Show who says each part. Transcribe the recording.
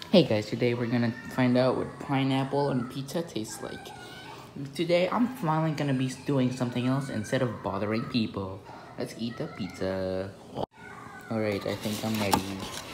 Speaker 1: Hey guys, today we're gonna find out what pineapple and pizza tastes like. Today I'm finally gonna be doing something else instead of bothering people. Let's eat the pizza. Alright, I think I'm ready.